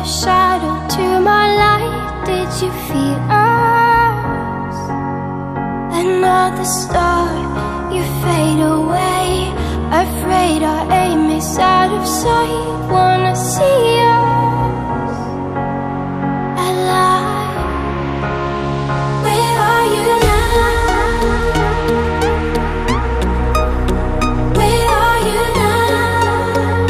shadow to my light. Did you feel us? Another star, you fade away. Afraid our aim is out of sight. Wanna see us alive. Where are you now? Where are you now?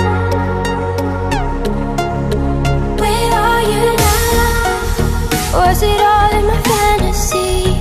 Where are you now? Was it all in my fantasy?